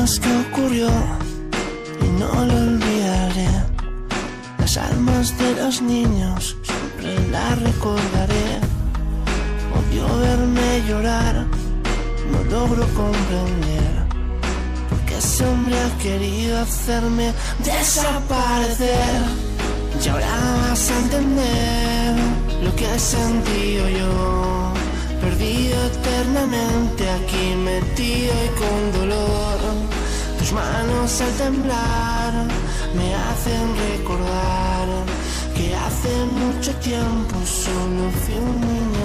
cosas que ocurrió y no lo olvidaré. Las almas de los niños siempre las recordaré. Odio verme llorar, no logro comprender por qué ese hombre ha querido hacerme desaparecer. Y ahora vas a entender lo que he sentido yo, perdido eternamente aquí metido y con dolor. Tus manos al temblar me hacen recordar que hace mucho tiempo solo fui un niño